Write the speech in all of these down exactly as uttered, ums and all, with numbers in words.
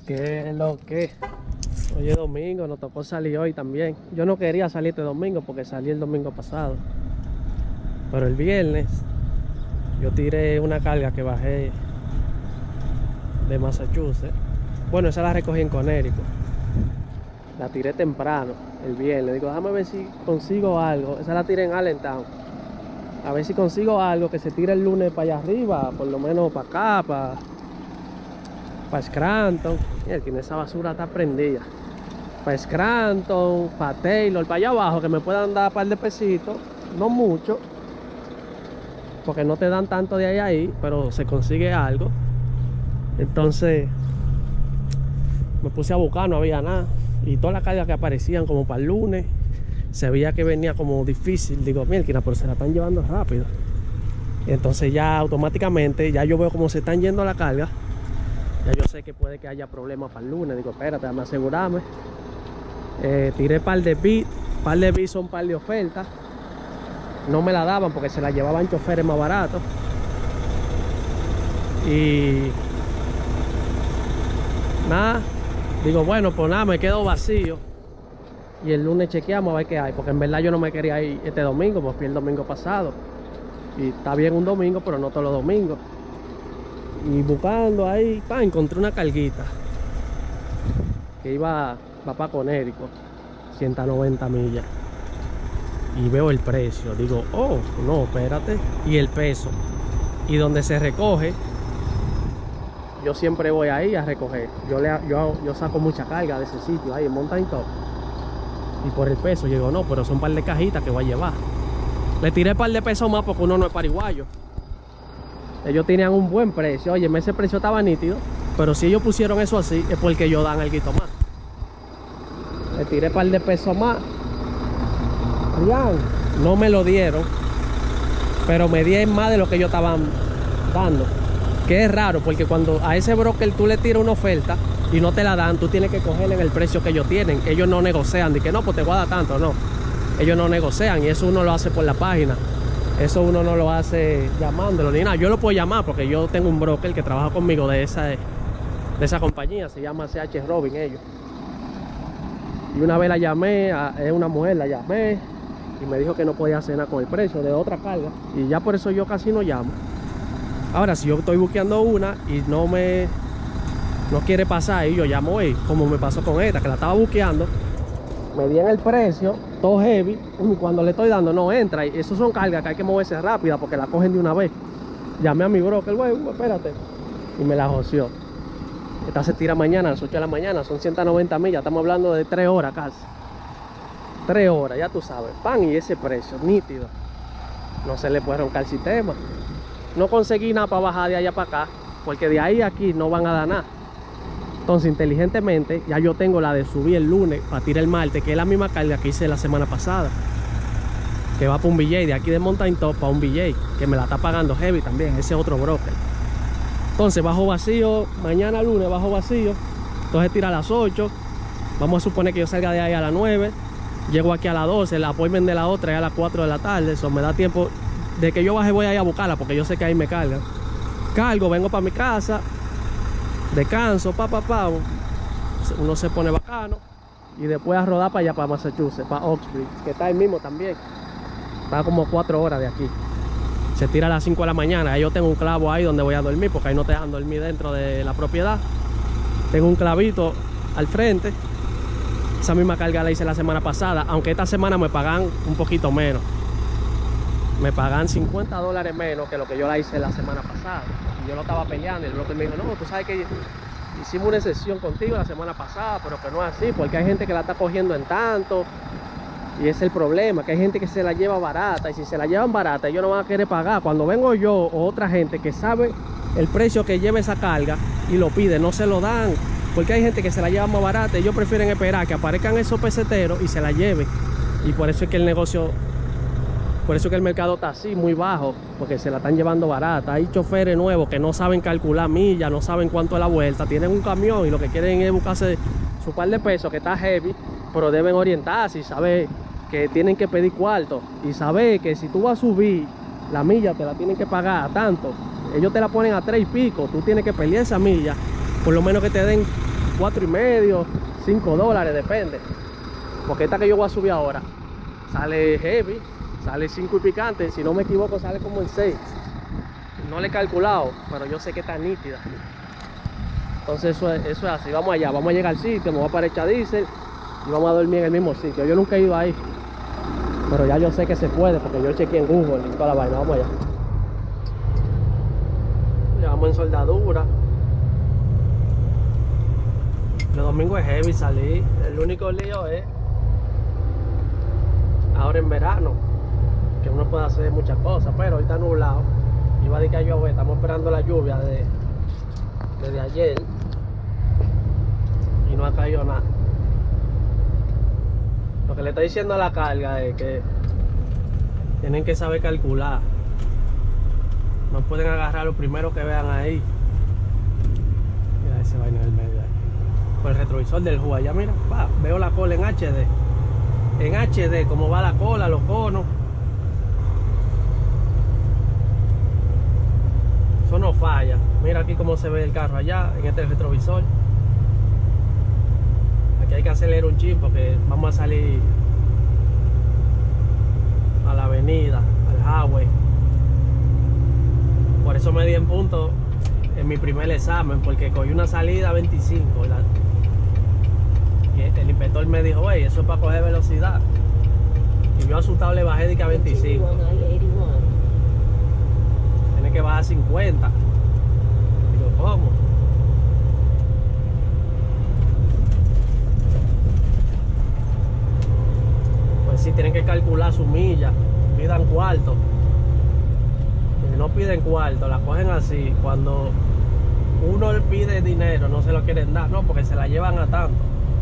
¿Qué es lo que? Hoy es domingo, nos tocó salir hoy también. Yo no quería salir este domingo porque salí el domingo pasado. Pero el viernes yo tiré una carga que bajé de Massachusetts. Bueno, esa la recogí en Connecticut. La tiré temprano, el viernes. Digo, déjame ver si consigo algo. Esa la tiré en Allentown. A ver si consigo algo que se tire el lunes para allá arriba, por lo menos para acá, para, para Scranton. Mira, esa basura está prendida. Para Scranton, para Taylor, para allá abajo, que me puedan dar un par de pesitos. No mucho, porque no te dan tanto de ahí a ahí, pero se consigue algo. Entonces me puse a buscar, no había nada. Y todas las cargas que aparecían como para el lunes, se veía que venía como difícil. Digo, mierda, pero se la están llevando rápido. Y entonces ya automáticamente, ya yo veo cómo se están yendo la carga. Ya yo sé que puede que haya problemas para el lunes. Digo, espérate, déjame asegurarme. Eh, tiré par de bits. Par de bits son par de ofertas. No me la daban porque se la llevaban choferes más baratos. Y nada, digo, bueno, pues nada, me quedo vacío. Y el lunes chequeamos a ver qué hay, porque en verdad yo no me quería ir este domingo, pues fui el domingo pasado. Y está bien un domingo, pero no todos los domingos. Y buscando ahí, pa, encontré una carguita que iba, va para Connecticut, ciento noventa millas. Y veo el precio, digo, oh, no, espérate. Y el peso. Y donde se recoge, yo siempre voy ahí a recoger. Yo, le, yo, yo saco mucha carga de ese sitio, ahí en Mountain Top. Y por el peso, yo digo, no, pero son un par de cajitas que voy a llevar. Le tiré un par de pesos más porque uno no es pariguayo. Ellos tenían un buen precio. Oye, ese precio estaba nítido. Pero si ellos pusieron eso así, es porque ellos dan algo más. Le tiré un par de pesos más. No me lo dieron, pero me dieron más de lo que ellos estaban dando. Que es raro, porque cuando a ese broker tú le tiras una oferta y no te la dan, tú tienes que cogerle en el precio que ellos tienen. Ellos no negocian, de que no, pues te voy a dar tanto, no. Ellos no negocian, y eso uno lo hace por la página. Eso uno no lo hace llamándolo ni nada. Yo lo puedo llamar porque yo tengo un broker que trabaja conmigo de esa, de esa compañía, se llama C H Robin ellos. Y una vez la llamé, a, es una mujer, la llamé y me dijo que no podía hacer nada con el precio de otra carga. Y ya por eso yo casi no llamo. Ahora, si yo estoy buscando una y no me no quiere pasar, y yo llamo hoy, como me pasó con esta, que la estaba buscando, me dieron el precio, todo heavy, y cuando le estoy dando no entra. Y eso son cargas que hay que moverse rápida porque la cogen de una vez. Llamé a mi broker, güey, espérate, y me la joció. Esta se tira mañana a las ocho de la mañana, son ciento noventa millas, estamos hablando de tres horas casi. tres horas, ya tú sabes, pan, y ese precio, nítido. No se le puede roncar el sistema. No conseguí nada para bajar de allá para acá, porque de ahí a aquí no van a dar nada. Entonces, inteligentemente, ya yo tengo la de subir el lunes para tirar el martes, que es la misma carga que hice la semana pasada, que va para un B J, de aquí de Mountain Top para un B J, que me la está pagando heavy también, ese otro broker. Entonces bajo vacío, mañana lunes bajo vacío, entonces tira a las ocho, vamos a suponer que yo salga de ahí a las nueve, llego aquí a las doce, el appointment de la otra es a las cuatro de la tarde, eso me da tiempo de que yo baje, voy a ir a buscarla porque yo sé que ahí me cargan. Cargo, vengo para mi casa, descanso, pa, pa, pa, uno se pone bacano y después a rodar para allá, para Massachusetts, para Oxbridge, que está ahí mismo también, está como cuatro horas de aquí. Se tira a las cinco de la mañana, ahí yo tengo un clavo ahí donde voy a dormir, porque ahí no te dejan dormir dentro de la propiedad. Tengo un clavito al frente. Esa misma carga la hice la semana pasada, aunque esta semana me pagan un poquito menos. Me pagan cincuenta dólares menos que lo que yo la hice la semana pasada. Y yo lo estaba peleando y el broker me dijo, no, tú sabes que hicimos una sesión contigo la semana pasada, pero que no es así, porque hay gente que la está cogiendo en tanto. Y ese es el problema, que hay gente que se la lleva barata, y si se la llevan barata ellos no van a querer pagar. Cuando vengo yo o otra gente que sabe el precio que lleva esa carga y lo pide, no se lo dan, porque hay gente que se la lleva más barata y ellos prefieren esperar que aparezcan esos peseteros y se la lleven. Y por eso es que el negocio, por eso es que el mercado está así, muy bajo, porque se la están llevando barata. Hay choferes nuevos que no saben calcular millas, no saben cuánto es la vuelta, tienen un camión y lo que quieren es buscarse su par de pesos que está heavy, pero deben orientarse y saber que tienen que pedir cuarto y saber que si tú vas a subir la milla te la tienen que pagar a tanto. Ellos te la ponen a tres y pico, tú tienes que pelear esa milla, por lo menos que te den cuatro y medio, cinco dólares, depende. Porque esta que yo voy a subir ahora sale heavy, sale cinco y picante, si no me equivoco sale como en seis. No le he calculado, pero yo sé que está nítida. Entonces eso es, eso es así. Vamos allá, vamos a llegar al sitio, me voy a parar echar diésel y vamos a dormir en el mismo sitio. Yo nunca he ido ahí, pero ya yo sé que se puede porque yo chequeé en Google y toda la vaina. Vamos allá. Llevamos en soldadura. El domingo es heavy salir. El único lío es ahora en verano, que uno puede hacer muchas cosas, pero hoy está nublado. Iba a decir que a llover, estamos esperando la lluvia de, desde ayer y no ha caído nada. Lo que le estoy diciendo a la carga es que tienen que saber calcular. No pueden agarrar lo primero que vean ahí. Mira ese vaina del medio ahí. Con el retrovisor del Ju allá, mira, va, veo la cola en H D. En H D, cómo va la cola, los conos. Eso no falla. Mira aquí cómo se ve el carro allá, en este retrovisor. Aquí hay que acelerar un chin porque vamos a salir a la avenida, al highway. Por eso me di en punto en mi primer examen, porque cogí una salida a veinticinco. La, y el inspector me dijo, hey, eso es para coger velocidad. Y yo asustado le bajé de que a veinticinco. Tiene que bajar a cincuenta. Digo, ¿cómo? Pues sí, tienen que calcular su milla. Pidan cuarto. Si no piden cuarto, la cogen así. Cuando uno le pide dinero, no se lo quieren dar, no, porque se la llevan a tanto.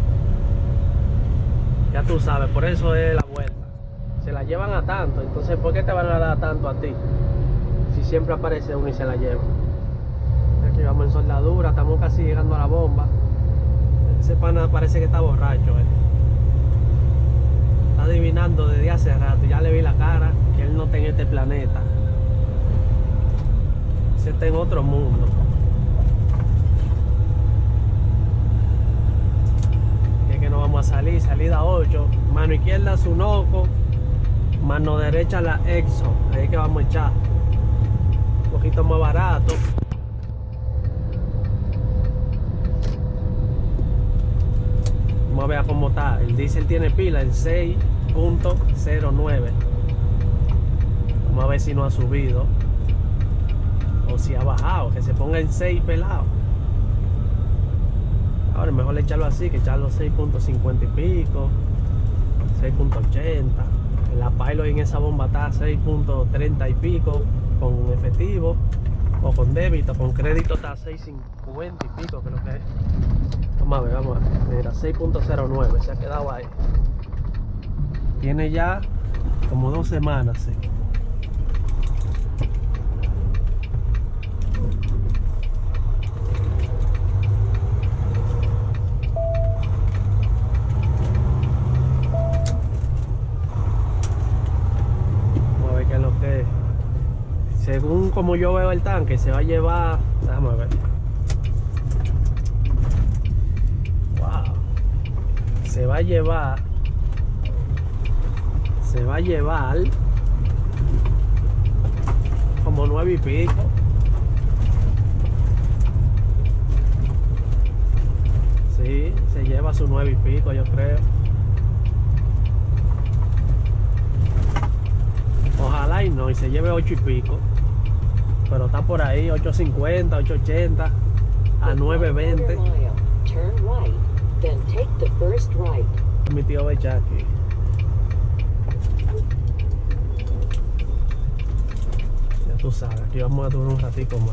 Ya tú sabes, por eso es la vuelta. Se la llevan a tanto, entonces ¿por qué te van a dar tanto a ti? Si siempre aparece uno y se la lleva. Aquí vamos en soldadura, estamos casi llegando a la bomba. Ese pana parece que está borracho, eh. Está adivinando desde hace rato, ya le vi la cara, que él no está en este planeta. Ese está en otro mundo. Es que no vamos a salir, salida ocho, mano izquierda Sunoco, mano derecha la Exxon, ahí es que vamos a echar. Un poquito más barato. Vamos a ver cómo está. El diésel tiene pila en seis punto cero nueve. Vamos a ver si no ha subido o si ha bajado, que se ponga en seis pelado. Ahora mejor echarlo así que echarlo seis punto cincuenta y pico, seis punto ochenta. En la Pilot en esa bomba está seis punto treinta y pico con efectivo o con débito. Con crédito está seis punto cincuenta y pico, creo que es. Vamos a ver, vamos a ver. Mira, seis punto cero nueve, se ha quedado ahí. Tiene ya como dos semanas, sí. Vamos a ver qué es lo que es. Según como yo veo el tanque, se va a llevar, déjame ver. Wow. Se va a llevar Se va a llevar como nueve y pico. Sí, se lleva su nueve y pico, yo creo. Ojalá y no, y se lleve ocho y pico. Pero está por ahí, ocho cincuenta, ocho ochenta, a nueve veinte. Mi tío va a echar aquí. Tú sabes, aquí vamos a durar un ratico más.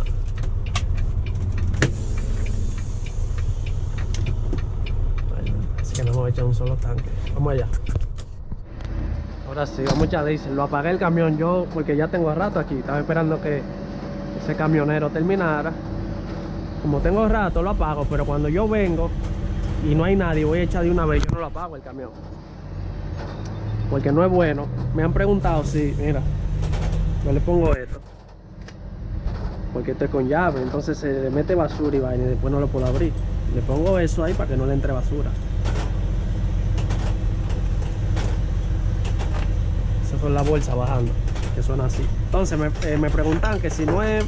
Bueno, así que no vamos a echar un solo tanque. Vamos allá. Ahora sí, vamos a echar diésel. Lo apagué el camión yo porque ya tengo rato aquí. Estaba esperando que ese camionero terminara. Como tengo rato lo apago, pero cuando yo vengo y no hay nadie, voy a echar de una vez. Yo no lo apago el camión porque no es bueno. Me han preguntado si, mira, yo le pongo esto. porque esto es con llave, entonces se le mete basura y vaina y después no lo puedo abrir. Le pongo eso ahí para que no le entre basura. Esas son las bolsas bajando, que suena así. Entonces me, eh, me preguntan que si no es,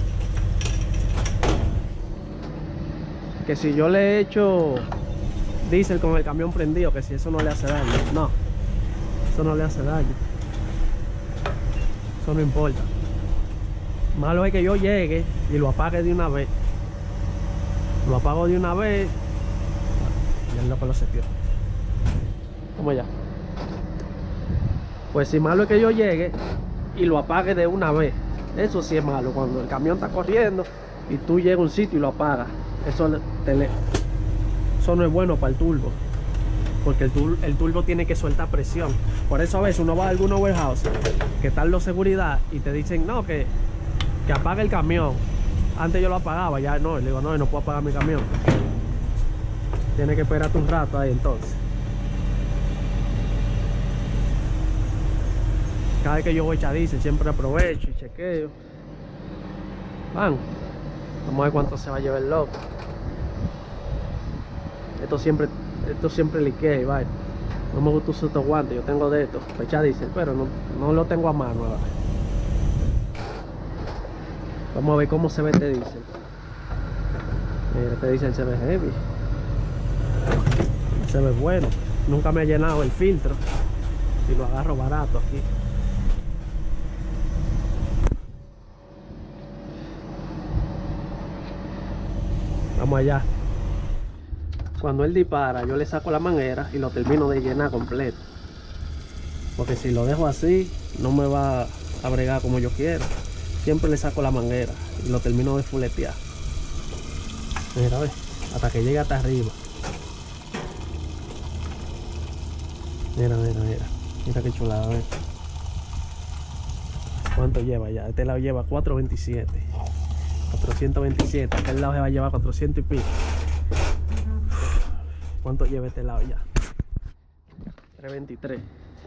que si yo le he hecho diésel con el camión prendido, que si eso no le hace daño. No, eso no le hace daño, eso no importa. Malo es que yo llegue y lo apague de una vez. Lo apago de una vez. Ya el loco lo setió. Vamos allá. Pues si malo es que yo llegue y lo apague de una vez. Eso sí es malo. Cuando el camión está corriendo y tú llegas a un sitio y lo apagas. Eso, te le... eso no es bueno para el turbo. Porque el, tur el turbo tiene que soltar presión. Por eso a veces uno va a algunos warehouse que están los seguridad y te dicen no, que, que apague el camión. Antes yo lo apagaba, ya no. Le digo no, no puedo apagar mi camión. Tiene que esperarte un rato ahí entonces. Cada vez que yo voy a echar diésel siempre aprovecho y chequeo. Van. Vamos a ver cuánto se va a llevar el loco. Esto siempre, esto siempre liquea y va. No me gusta usar estos guantes, yo tengo de estos para echar diésel, pero no, no lo tengo a mano. ¿Verdad? Vamos a ver cómo se ve este diésel. Mira, este diésel se ve heavy. Se ve bueno. Nunca me ha llenado el filtro y lo agarro barato aquí. Vamos allá. Cuando él dispara, yo le saco la manguera y lo termino de llenar completo. Porque si lo dejo así, no me va a bregar como yo quiero. Siempre le saco la manguera y lo termino de fuletear. Mira, ve, hasta que llegue hasta arriba. Mira, mira, mira. Mira qué chulada, ve. ¿Cuánto lleva ya? Este lado lleva cuatrocientos veintisiete. cuatrocientos veintisiete. Aquel lado se va a llevar cuatrocientos y pico. ¿Cuánto lleva este lado ya? trescientos veintitrés.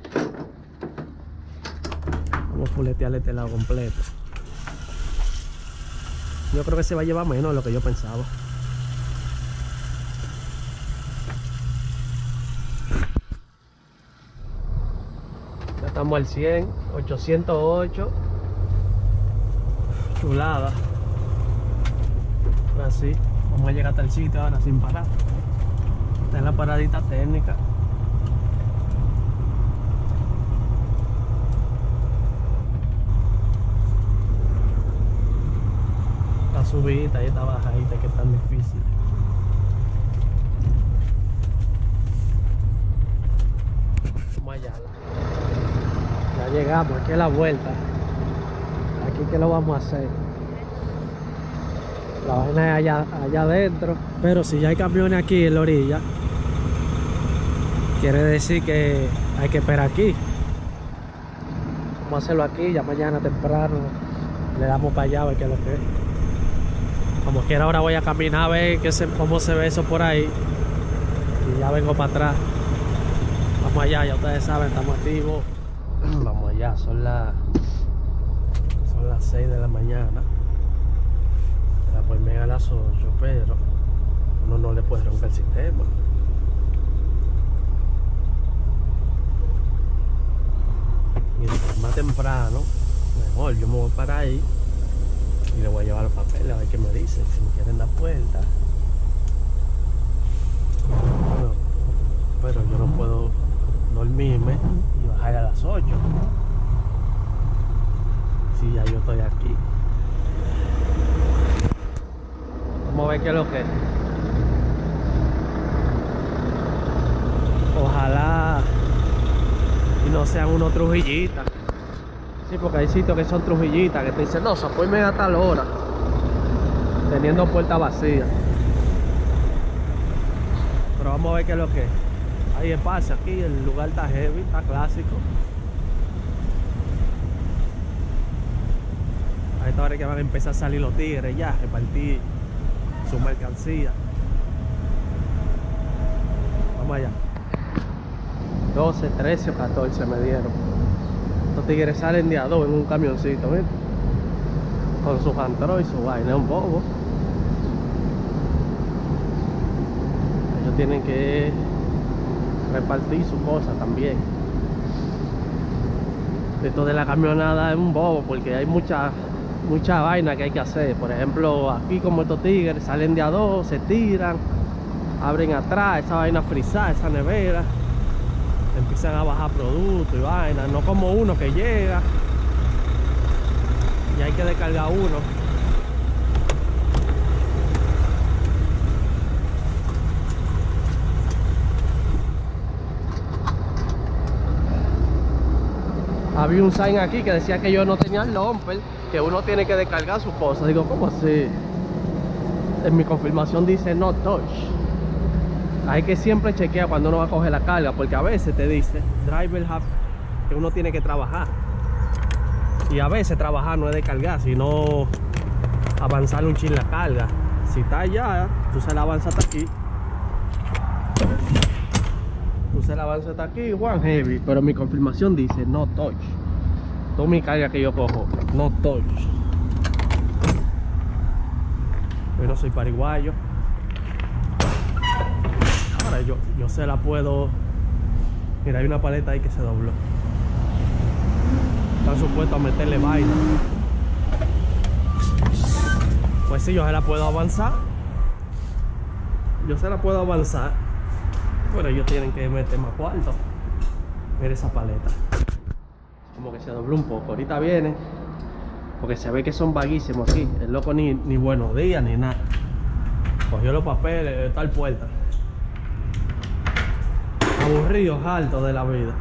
Vamos a fuletearle este lado completo. Yo creo que se va a llevar menos de lo que yo pensaba. Ya estamos al cien. ochocientos ocho. Chulada. Ahora sí. Vamos a llegar hasta el sitio ahora sin parar. Está en la paradita técnica. La subidita y esta bajadita que es tan difícil. Vamos allá. Ya llegamos, aquí es la vuelta. Aquí que lo vamos a hacer. La vaina es allá, allá adentro. Pero si ya hay camiones aquí en la orilla, quiere decir que hay que esperar aquí. Vamos a hacerlo aquí, ya mañana temprano le damos para allá a ver qué es lo que es. Como quiera ahora voy a caminar a ver qué se, cómo se ve eso por ahí. Y ya vengo para atrás. Vamos allá, ya ustedes saben, estamos activos. Vamos allá, son las son las seis de la mañana. La ponen a las ocho, pero uno no le puede romper el sistema. Mientras más temprano, mejor. Yo me voy para ahí y le voy a llevar los papeles a ver qué me dicen, si me quieren dar vuelta. Bueno, pero yo no puedo dormirme y bajar a las ocho si ya yo estoy aquí. Vamos a ver qué es lo que es. Ojalá y no sean unos trujillitas. Sí, porque hay sitios que son trujillitas que te dicen, no, Zapoime a tal hora, teniendo puerta vacía. Pero vamos a ver qué es lo que es. Hay espacio aquí, el lugar está heavy, está clásico. A esta hora que van a empezar a salir los tigres ya, repartir su mercancía. Vamos allá. doce, trece o catorce me dieron. Estos tigres salen de a dos en un camioncito, ¿ves? con sus Android y su vaina, es un bobo. Ellos tienen que repartir su cosa también. Esto de la camionada es un bobo porque hay mucha mucha vaina que hay que hacer. Por ejemplo, aquí como estos tigres salen de a dos, se tiran, abren atrás, esa vaina frisada, esa nevera, empiezan a bajar productos y vaina, no como uno que llega y hay que descargar uno. Había un sign aquí que decía que yo no tenía el lumper, que uno tiene que descargar su cosa. Digo, ¿cómo así? En mi confirmación dice no touch. Hay que siempre chequear cuando uno va a coger la carga, porque a veces te dice driver have, que uno tiene que trabajar. Y a veces trabajar no es descargar, sino avanzar un chin la carga. Si está allá, tú se la avanzas hasta aquí. Tú se la avanzas hasta aquí, one heavy. Pero mi confirmación dice no touch. Toda mi carga que yo cojo, no touch. Yo no soy paraguayo. Ahora yo, yo se la puedo. Mira, hay una paleta ahí que se dobló. Están supuestos a meterle vaina. Pues sí, yo se la puedo avanzar. Yo se la puedo avanzar. Pero ellos tienen que meter más cuarto. Mira esa paleta. Como que se dobló un poco. Ahorita viene. Porque se ve que son vaguísimos aquí. El loco ni, ni buenos días ni nada. Cogió los papeles de tal puerta. Aburridos, altos de la vida.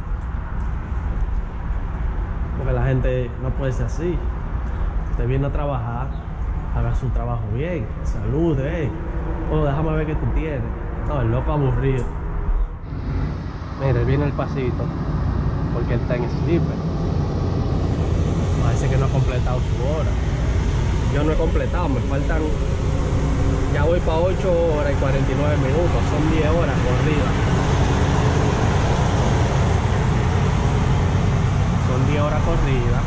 Porque la gente no puede ser así. Usted viene a trabajar, haga su trabajo bien, salude, eh. Oh, déjame ver qué tú tienes. No, el loco aburrido. Mire, viene el pasito. Porque él está en slipper. Parece que no ha completado su hora. Yo no he completado, me faltan. Ya voy para ocho horas y cuarenta y nueve minutos. Son diez horas corridas. Son diez horas corridas.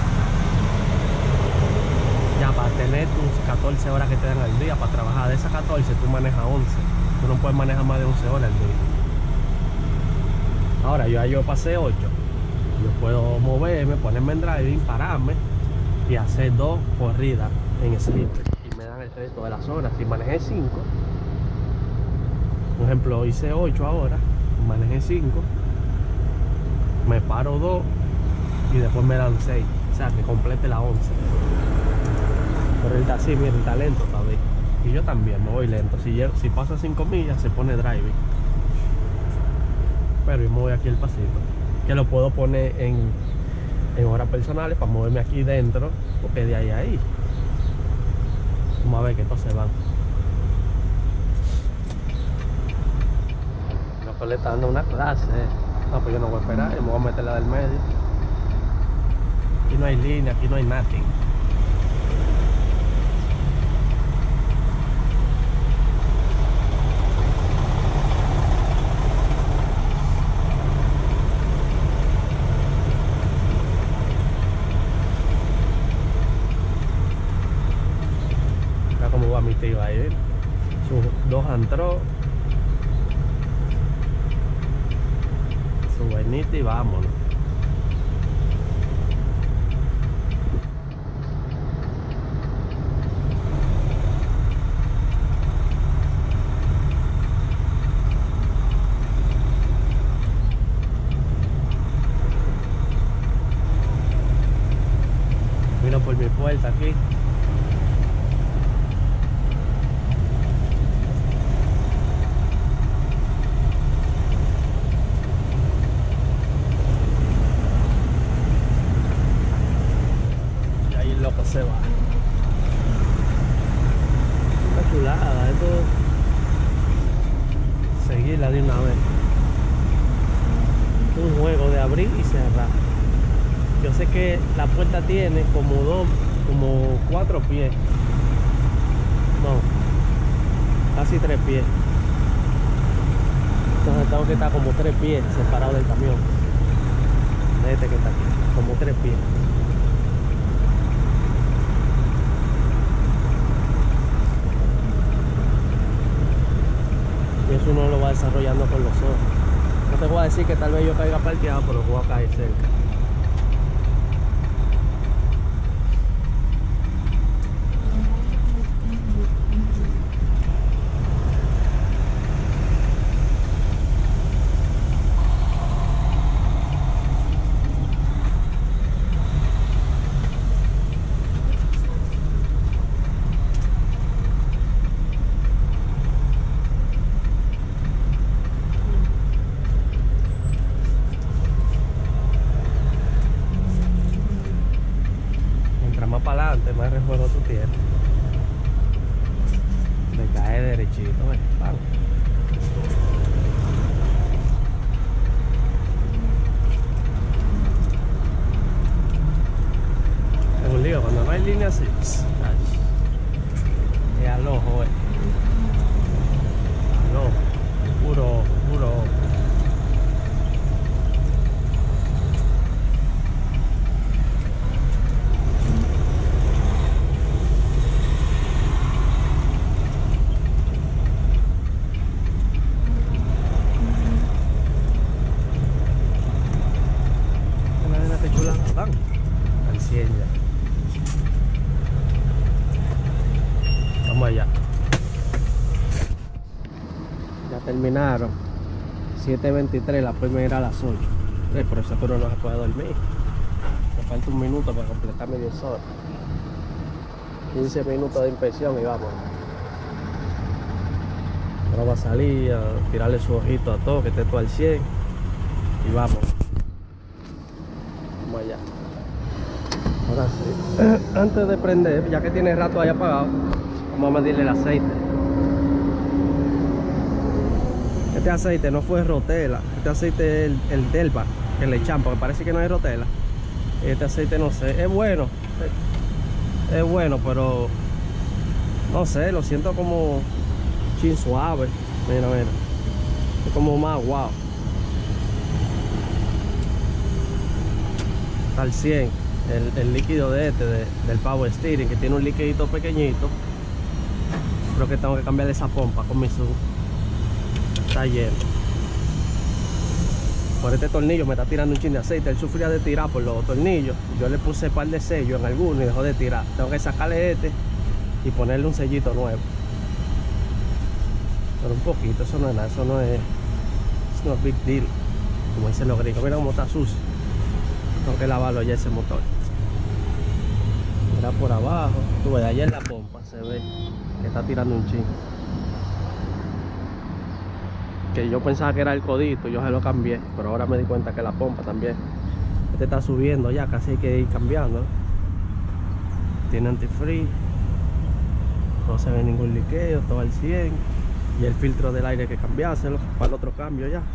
Ya para tener tus catorce horas que te dan al día para trabajar. De esas catorce tú manejas once. Tú no puedes manejar más de once horas al día. Ahora yo, yo pasé ocho. Yo puedo moverme, ponerme en driving, pararme y hacer dos corridas en slipper. Y me dan el resto de las horas. Si manejé cinco, por ejemplo, hice ocho ahora, manejé cinco, me paro dos y después me dan seis. O sea, que complete las once. Pero él está así, mira, está lento todavía. Y yo también me voy lento. Si, llego, si paso cinco millas, se pone driving. Pero yo me voy aquí el pasito. Que lo puedo poner en, en horas personales para moverme aquí dentro. Porque de ahí a ahí. Vamos a ver que estos se van. No, le está dando una clase. No, pues yo no voy a esperar. Yo me voy a meter la del medio. Aquí no hay línea, aquí no hay nothing. Va mi tío ahí, sus dos antros, su vainita y vámonos. Miro por mi puerta aquí. Se va. Una chulada, esto seguirla de una vez. Un juego de abrir y cerrar. Yo sé que la puerta tiene como dos, como cuatro pies. No, casi tres pies. Entonces tengo que estar como tres pies separado del camión. De este que está aquí, como tres pies. Y eso uno lo va desarrollando con los ojos. No te voy a decir que tal vez yo caiga parqueado, pero voy a caer cerca. Más para adelante, más rejuego tú tienes. Me cae derechito, eh. Vamos. Es un lío cuando no hay línea así. Es al ojo, eh. Al ojo. Puro ojo, puro ojo. Al cien ya. Vamos allá. Ya terminaron. siete veintitrés, la primera a las ocho. Eh, por eso pero no se puede dormir. Me falta un minuto para completar mi diez horas. quince minutos de inspección y vamos. Ahora va a salir a tirarle su ojito a todo, que esté todo al cien. Y vamos. Vamos allá. Ahora sí. Antes de prender, ya que tiene rato ahí apagado, vamos a medirle el aceite. Este aceite no fue Rotela, este aceite es el, el Delva que le echan, porque parece que no es Rotela. Este aceite no sé, es bueno, es, es bueno, pero no sé, lo siento como chin suave. Mira, mira, es como más wow. Está al cien el, el líquido de este, de, del Power Steering, que tiene un liquidito pequeñito. Creo que tengo que cambiarle esa pompa con mi sub. Está lleno. Por este tornillo me está tirando un chin de aceite. Él sufría de tirar por los tornillos. Yo le puse un par de sellos en alguno y dejó de tirar. Tengo que sacarle este y ponerle un sellito nuevo. Pero un poquito, eso no es nada, eso no es, it's not big deal, como dicen los gringos. Mira cómo está sucio. Tengo que lavarlo ya ese motor. Mira por abajo, tú ves, allá en la pompa se ve que está tirando un chin. Que yo pensaba que era el codito, yo se lo cambié, pero ahora me di cuenta que la pompa también. Este está subiendo ya, casi hay que ir cambiando, ¿no? Tiene antifreeze, no se ve ningún liqueo, todo al cien. Y el filtro del aire hay que cambiárselo para el otro cambio ya.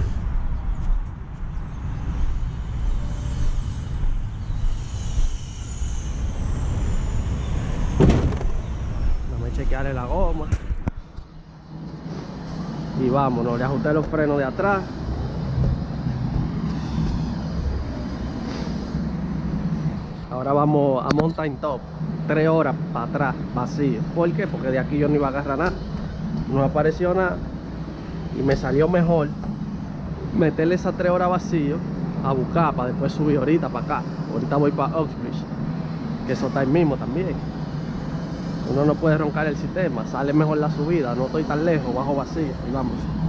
Vamos a chequearle la goma. Y vámonos, le ajusté los frenos de atrás. Ahora vamos a Mountain Top. Tres horas para atrás, vacío. ¿Por qué? Porque de aquí yo no iba a agarrar nada. No apareció nada. Y me salió mejor meterle esas tres horas vacío a buscar para después subir ahorita para acá. Ahorita voy para Oxbridge, que eso está ahí mismo también. Uno no puede roncar el sistema, sale mejor la subida, no estoy tan lejos, bajo vacío y vamos.